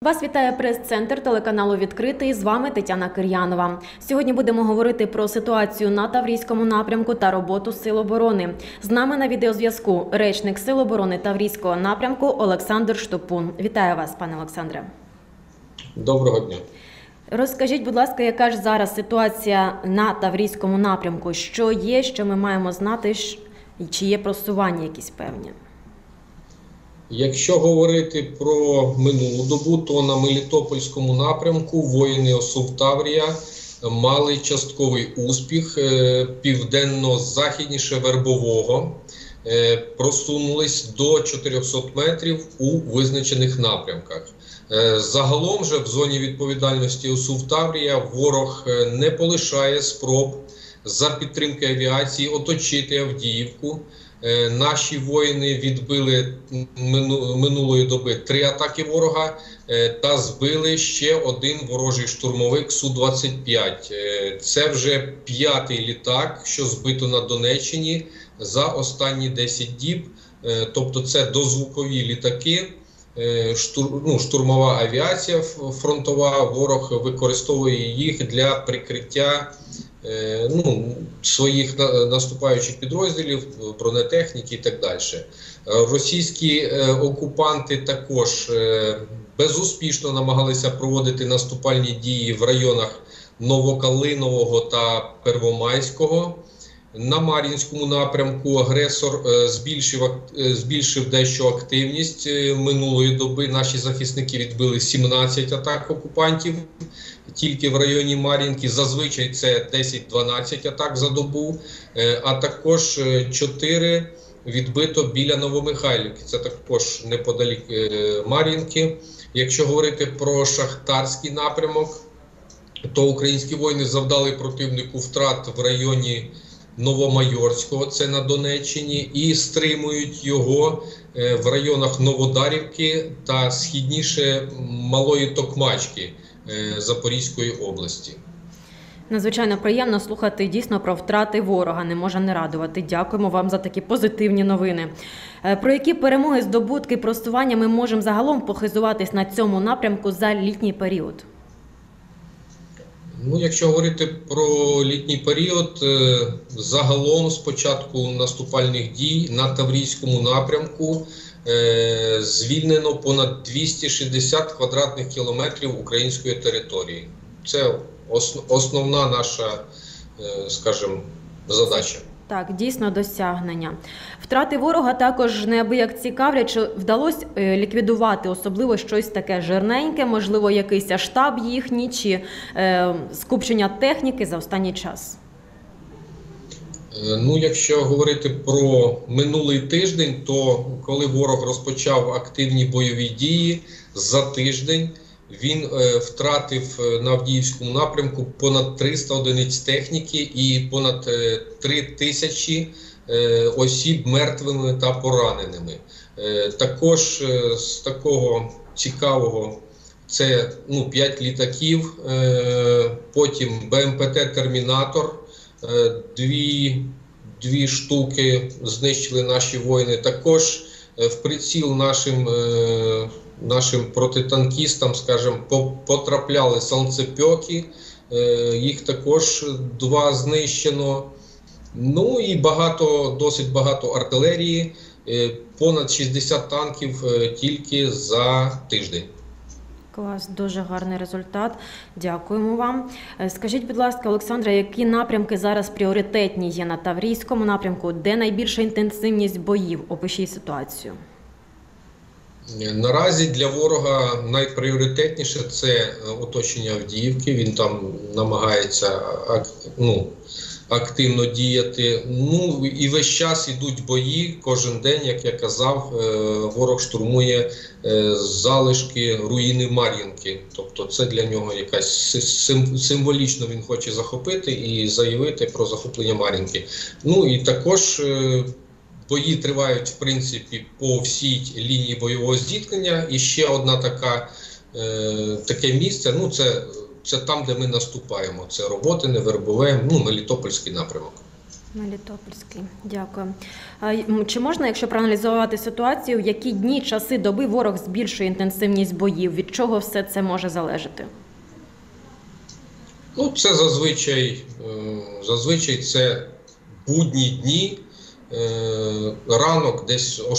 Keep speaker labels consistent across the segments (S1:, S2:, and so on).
S1: Вас вітає прес-центр телеканалу «Відкритий». З вами Тетяна Кир'янова. Сьогодні будемо говорити про ситуацію на Таврійському напрямку та роботу Сил оборони. З нами на відеозв'язку речник Сил оборони Таврійського напрямку Олександр Штопун. Вітаю вас, пане Олександре.
S2: Доброго дня.
S1: Розкажіть, будь ласка, яка ж зараз ситуація на Таврійському напрямку? Що є, що ми маємо знати, чи є просування якісь певні?
S2: Якщо говорити про минулу добу, то на Мелітопольському напрямку воїни ОСУВ «Таврія» мали частковий успіх. Південно-західніше Вербового просунулись до 400 метрів у визначених напрямках. Загалом же в зоні відповідальності ОСУВ «Таврія» ворог не полишає спроб за підтримки авіації оточити Авдіївку. Наші воїни відбили минулої доби 3 атаки ворога та збили ще один ворожий штурмовик Су-25. Це вже 5-й літак, що збито на Донеччині за останні 10 діб. Тобто це дозвукові літаки, штурмова авіація фронтова, ворог використовує їх для прикриття своїх наступаючих підрозділів, бронетехніки і так далі. Російські окупанти також безуспішно намагалися проводити наступальні дії в районах Новокалинового та Первомайського. На Мар'їнському напрямку агресор збільшив дещо активність. Минулої доби наші захисники відбили 17 атак окупантів тільки в районі Мар'їнки. Зазвичай це 10-12 атак за добу, а також 4 відбито біля Новомихайлівки. Це також неподалік Мар'їнки. Якщо говорити про Шахтарський напрямок, то українські воїни завдали противнику втрат в районі Новомайорського, це на Донеччині, і стримують його в районах Новодарівки та східніше Малої Токмачки Запорізької області.
S1: Надзвичайно приємно слухати дійсно про втрати ворога, не може не радувати. Дякуємо вам за такі позитивні новини. Про які перемоги, здобутки, просування ми можемо загалом похизуватись на цьому напрямку за літній період?
S2: Якщо говорити про літній період, загалом з початку наступальних дій на Таврійському напрямку звільнено понад 260 квадратних кілометрів української території. Це основна наша, скажімо, задача.
S1: Так, дійсно досягнення. Втрати ворога також неабияк цікавлять, чи вдалося ліквідувати особливо щось таке жирненьке, можливо, якийсь штаб їхній, чи скупчення техніки за останній час?
S2: Якщо говорити про минулий тиждень, то коли ворог розпочав активні бойові дії, за тиждень він втратив на Авдіївському напрямку понад 300 одиниць техніки і понад 3000 осіб мертвими та пораненими. Також з такого цікавого це 5 літаків, потім БМПТ «Термінатор», 2 штуки знищили наші воїни. Також в приціл нашим протитанкістам, скажімо, потрапляли санцепьоки, їх також 2 знищено. І досить багато артилерії, понад 60 танків тільки за тиждень.
S1: Клас, дуже гарний результат. Дякуємо вам. Скажіть, будь ласка, Олександре, які напрямки зараз пріоритетні є на Таврійському напрямку? Де найбільша інтенсивність боїв? Опишіть ситуацію.
S2: Наразі для ворога найпріоритетніше – це оточення Авдіївки. Він там намагається активно діяти. І весь час йдуть бої, кожен день, як я казав, ворог штурмує залишки руїни Мар'їнки. Тобто це для нього якась символічно він хоче захопити і заявити про захоплення Мар'їнки. І також бої тривають, в принципі, по всій лінії бойового зіткнення. І ще одна таке місце, це там, де ми наступаємо. Це Роботине, Вербове, Мелітопольський напрямок.
S1: Мелітопольський, дякую. Чи можна, якщо проаналізувати ситуацію, в які дні, часи доби ворог збільшує інтенсивність боїв? Від чого все це може залежати?
S2: Ну, це зазвичай це будні дні, ранок десь о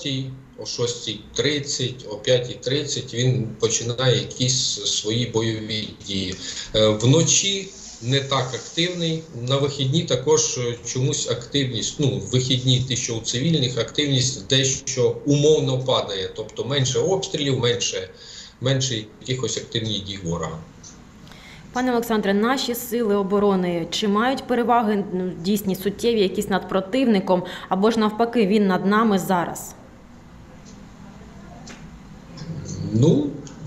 S2: 6:30, о 5:30 він починає якісь свої бойові дії. Вночі не так активний, на вихідні також чомусь активність, ну, вихідні, ті, що у цивільних, активність дещо умовно падає, тобто менше обстрілів, менше якихось активних дій ворога.
S1: Пане Олександре, наші сили оборони, чи мають переваги дійсні суттєві якісь над противником, або ж навпаки він над нами зараз?
S2: Ну,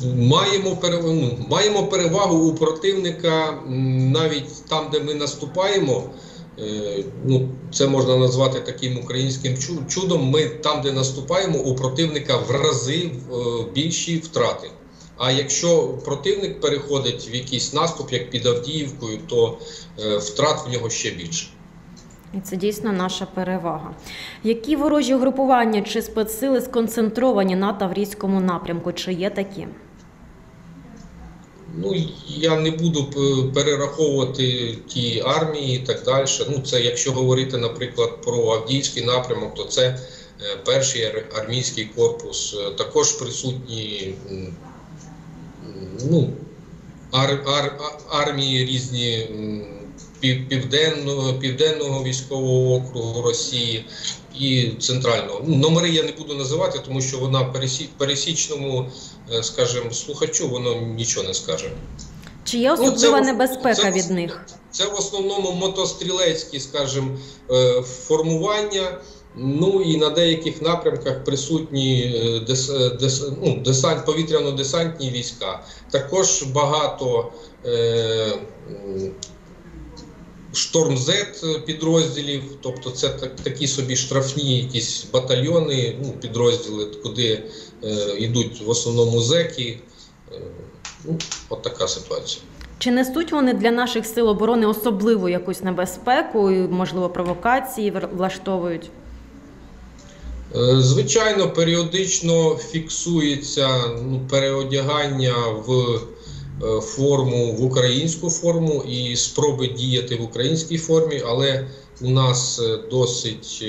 S2: маємо перевагу у противника навіть там, де ми наступаємо. Ну, це можна назвати таким українським чудом. Ми там, де наступаємо, у противника в рази більші втрати. А якщо противник переходить в якийсь наступ, як під Авдіївкою, то втрат в нього ще більше.
S1: І це дійсно наша перевага. Які ворожі угрупування чи спецсили сконцентровані на Таврійському напрямку? Чи є такі?
S2: Ну, я не буду перераховувати ті армії і так далі. Ну, це якщо говорити, наприклад, про Авдіївський напрямок, то це перший армійський корпус. Також присутні армії різні Південного військового округу Росії і центрального. Номери я не буду називати, тому що вона пересічному, скажімо, слухачу, воно нічого не скаже.
S1: Чи є особлива небезпека від них?
S2: Це в основному мотострілецькі, скажімо, формування. Ну і на деяких напрямках присутні повітряно-десантні війська. Також багато Шторм-З підрозділів, тобто це такі собі штрафні якісь батальйони, ну, підрозділи, куди йдуть в основному зеки. Ну, от така ситуація.
S1: Чи несуть вони для наших сил оборони особливу якусь небезпеку, можливо, провокації влаштовують?
S2: Звичайно, періодично фіксується переодягання в форму, в українську форму і спроби діяти в українській формі, але у нас досить,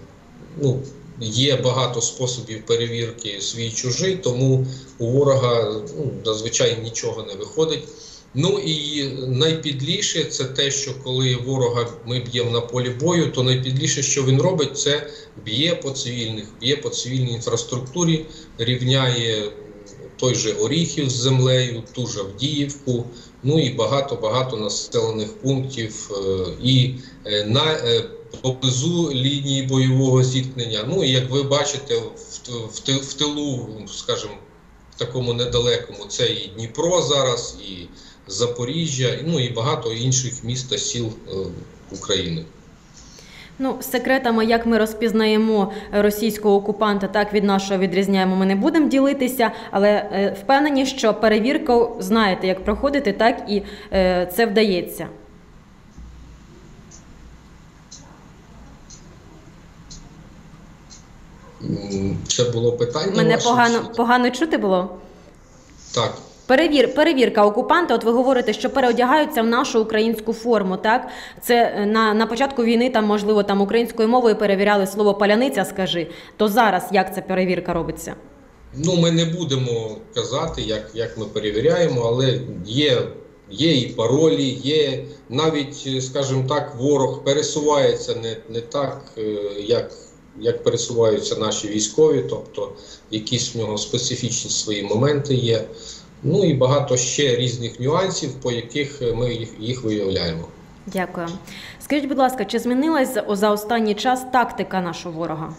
S2: є багато способів перевірки свій-чужий, тому у ворога зазвичай нічого не виходить. Ну і найпідліше це те, що коли ворога ми б'ємо на полі бою, то найпідліше, що він робить, це б'є по цивільній інфраструктурі, рівняє той же Оріхів з землею, ту ж Авдіївку, ну і багато населених пунктів і поблизу лінії бойового зіткнення. Ну і як ви бачите, в тилу, скажімо, в такому недалекому, це і Дніпро зараз, і Запоріжжя, ну і багато інших міст та сіл України.
S1: Ну, секретами, як ми розпізнаємо російського окупанта, так від нашого відрізняємо, ми не будемо ділитися, але впевнені, що перевірку знаєте, як проходити, так і це вдається.
S2: Це було питання?
S1: Мене погано чути було?
S2: Так.
S1: Перевірка окупанта, от ви говорите, що переодягаються в нашу українську форму, так? Це на початку війни, там, можливо, там українською мовою перевіряли слово «паляниця», скажи. То зараз як ця перевірка робиться?
S2: Ну, ми не будемо казати, як ми перевіряємо, але є і паролі, є навіть, скажімо так, ворог пересувається не так, як пересуваються наші військові, тобто якісь в нього специфічні свої моменти є. Ну і багато ще різних нюансів, по яких ми їх виявляємо.
S1: Дякую. Скажіть, будь ласка, чи змінилась за останній час тактика нашого ворога?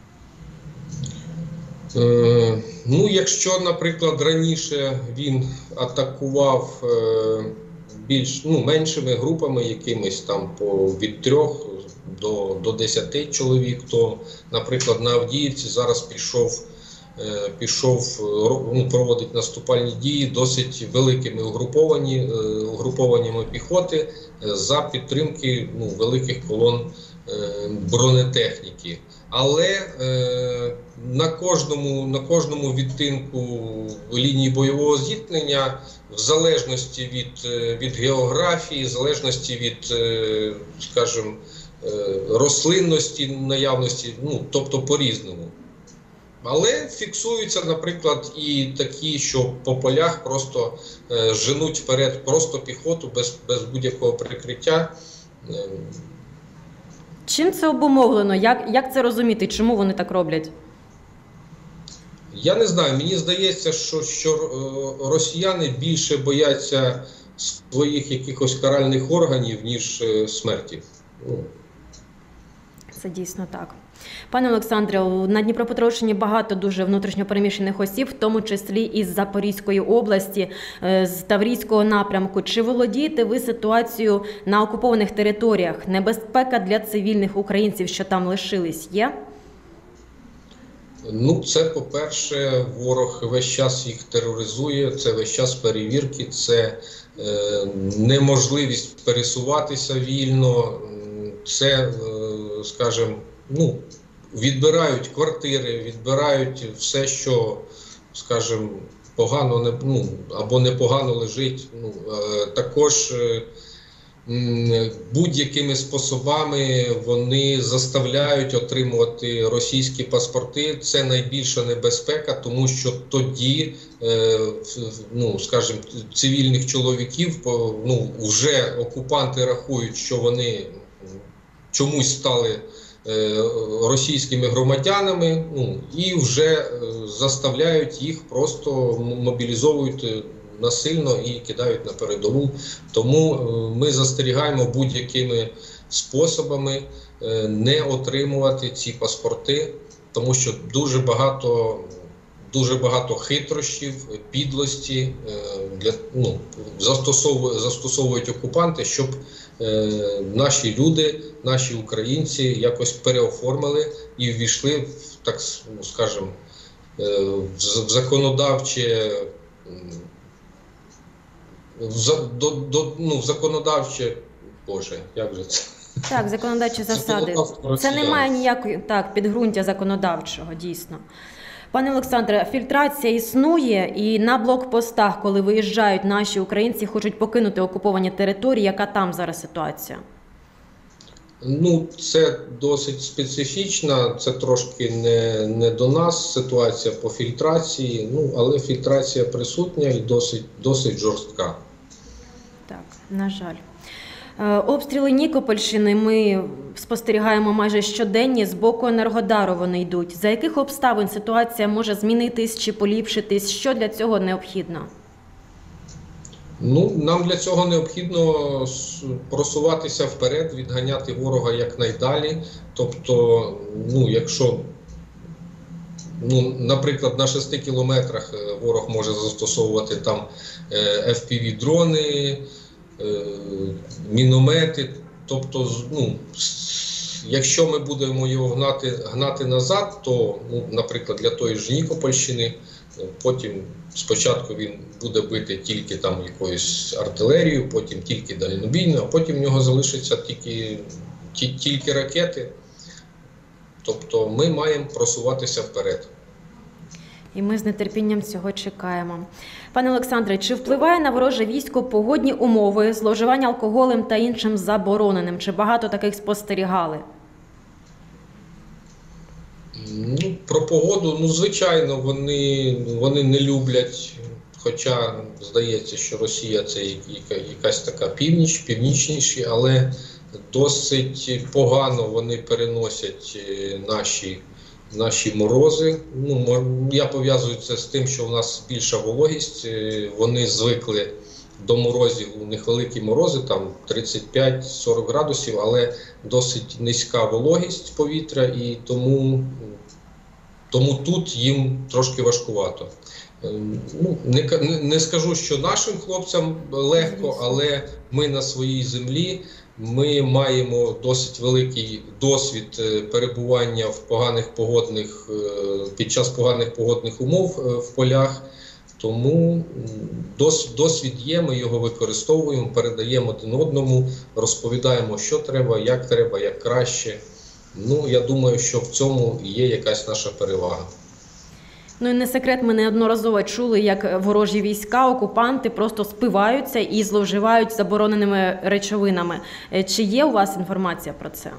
S2: Ну, якщо, наприклад, раніше він атакував меншими групами, якимись там від 3 до 10 чоловік, то, наприклад, на Авдіївці зараз пішов пішов, проводить наступальні дії досить великими угрупованнями піхоти за підтримки великих колон бронетехніки. Але на кожному відтинку лінії бойового зіткнення, в залежності від географії, в залежності від, скажімо, рослинності, наявності, тобто по-різному. Але фіксуються, наприклад, і такі, що по полях просто женуть вперед просто піхоту без будь-якого прикриття.
S1: Чим це обумовлено? Як це розуміти? Чому вони так роблять?
S2: Я не знаю. Мені здається, що росіяни більше бояться своїх якихось каральних органів, ніж смерті.
S1: Це дійсно так. Пане Олександре, на Дніпропетровщині багато дуже внутрішньопереміщених осіб, в тому числі із Запорізької області, з Таврійського напрямку. Чи володієте ви ситуацією на окупованих територіях? Небезпека для цивільних українців, що там лишились, є?
S2: Це, по-перше, ворог весь час їх тероризує, це весь час перевірки, це неможливість пересуватися вільно, це, скажімо, відбирають квартири, відбирають все, що, скажімо, погано або непогано лежить. Також будь-якими способами вони заставляють отримувати російські паспорти. Це найбільша небезпека, тому що тоді, скажімо, цивільних чоловіків, вже окупанти рахують, що вони чомусь стали російськими громадянами, і вже заставляють їх, просто мобілізовують насильно і кидають на передову. Тому ми застерігаємо будь-якими способами не отримувати ці паспорти, тому що дуже багато хитрощів, підлості застосовують окупанти, щоб наші люди, наші українці якось переоформили і ввійшли в, так скажемо, в законодавче, як же це?
S1: Так, законодавчі засади. Це не має ніякої підґрунтя законодавчого, дійсно. Пане Олександре, фільтрація існує, і на блокпостах, коли виїжджають наші українці, хочуть покинути окуповані території. Яка там зараз ситуація?
S2: Це досить специфічна, це трошки не до нас ситуація по фільтрації, але фільтрація присутня і досить жорстка.
S1: Так, на жаль. Обстріли Нікопольщини ми спостерігаємо майже щоденні, з боку Енергодару вони йдуть. За яких обставин ситуація може змінитись чи поліпшитись? Що для цього необхідно?
S2: Нам для цього необхідно просуватися вперед, відганяти ворога якнайдалі. Тобто, якщо, наприклад, на 6 кілометрах ворог може застосовувати там FPV-дрони, міномети, тобто, якщо ми будемо його гнати назад, то, наприклад, для тої ж Нікопольщини, потім спочатку він буде бити тільки там якоюсь артилерією, потім тільки дальнобійною, а потім в нього залишаться тільки ракети. Тобто ми маємо просуватися вперед.
S1: І ми з нетерпінням цього чекаємо. Пане Олександре, чи впливає на вороже військо погодні умови, зловживання алкоголем та іншим забороненим? Чи багато таких спостерігали?
S2: Про погоду, звичайно, вони не люблять, хоча здається, що Росія це якась така північніші, але досить погано вони переносять наші морози. Я пов'язую це з тим, що в нас більша вологість, вони звикли до морозів, у них великі морози, там 35-40 градусів, але досить низька вологість повітря, і тому тут їм трошки важкувато. Не скажу, що нашим хлопцям легко, але ми на своїй землі, Ми маємо досить великий досвід перебування під час поганих погодних умов в полях. Тому досвід є, ми його використовуємо, передаємо один одному, розповідаємо, що треба, як краще. Я думаю, що в цьому є якась наша перевага.
S1: Ну і не секрет, ми неодноразово чули, як ворожі війська, окупанти просто спиваються і зловживають забороненими речовинами. Чи є у вас інформація про це?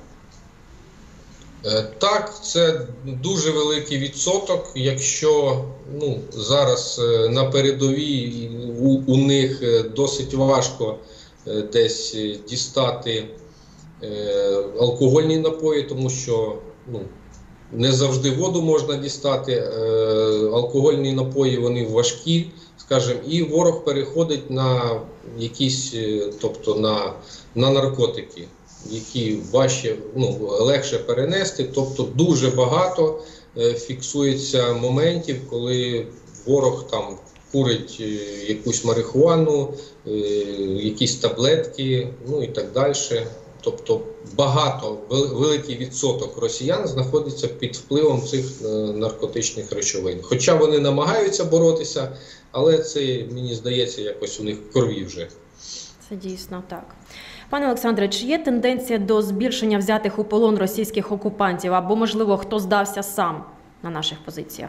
S2: Так, це дуже великий відсоток. Якщо зараз на передовій у них досить важко десь дістати алкогольні напої, тому що не завжди воду можна дістати, алкогольні напої вони важкі, скажімо, і ворог переходить на якісь, тобто на наркотики, які легше перенести. Тобто дуже багато фіксується моментів, коли ворог там курить якусь марихуану, якісь таблетки, і так далі. Тобто великий відсоток росіян знаходиться під впливом цих наркотичних речовин. Хоча вони намагаються боротися, але це, мені здається, якось у них в крові вже.
S1: Це дійсно так. Пане Олександре, чи є тенденція до збільшення взятих у полон російських окупантів, або, можливо, хто здався сам на наших позиціях?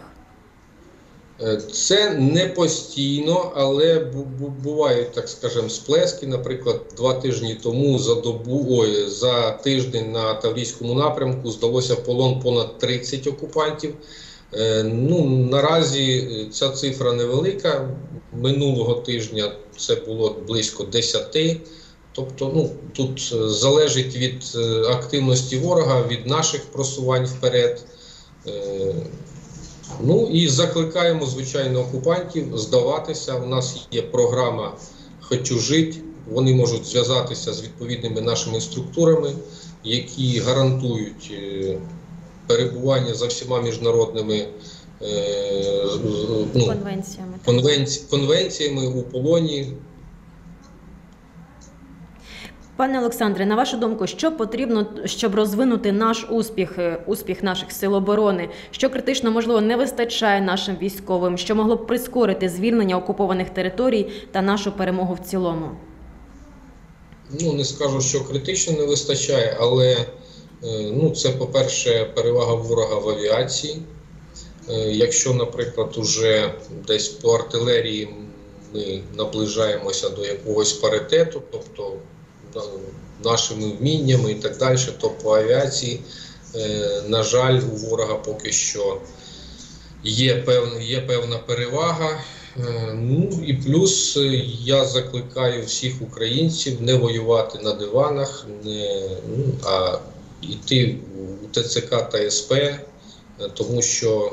S2: Це не постійно, але бувають, так скажемо, сплески. Наприклад, 2 тижні тому за тиждень на Таврійському напрямку здалося в полон понад 30 окупантів. Наразі ця цифра невелика. Минулого тижня це було близько 10. Тобто, тут залежить від активності ворога, від наших просувань вперед. І закликаємо, звичайно, окупантів здаватися. У нас є програма «Хочу жити». Вони можуть зв'язатися з відповідними нашими структурами, які гарантують перебування за всіма міжнародними конвенціями у полоні.
S1: Пане Олександре, на вашу думку, що потрібно, щоб розвинути наш успіх наших сил оборони? Що критично, можливо, не вистачає нашим військовим? Що могло б прискорити звільнення окупованих територій та нашу перемогу в цілому?
S2: Не скажу, що критично не вистачає, але це, по-перше, перевага ворога в авіації. Якщо, наприклад, уже десь по артилерії ми наближаємося до якогось паритету, тобто нашими вміннями і так далі, то по авіації, на жаль, у ворога поки що є певна перевага. І плюс я закликаю всіх українців не воювати на диванах, а йти у ТЦК та СП, тому що,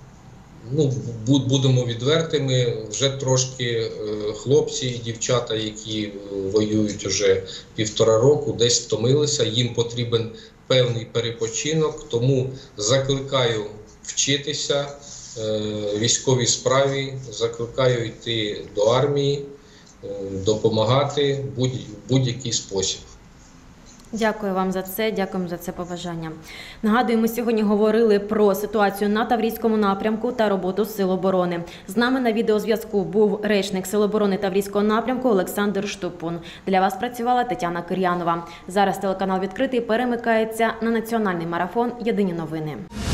S2: будемо відвертими, вже трошки хлопці і дівчата, які воюють вже 1,5 року, десь втомилися, їм потрібен певний перепочинок, тому закликаю вчитися військовій справі, закликаю йти до армії, допомагати в будь-який спосіб.
S1: Дякую вам за це, дякуємо за це побажання. Нагадую, ми сьогодні говорили про ситуацію на Таврійському напрямку та роботу Сил оборони. З нами на відеозв'язку був речник Сил оборони Таврійського напрямку Олександр Штупун. Для вас працювала Тетяна Кир'янова. Зараз телеканал «Відкритий» перемикається на національний марафон «Єдині новини».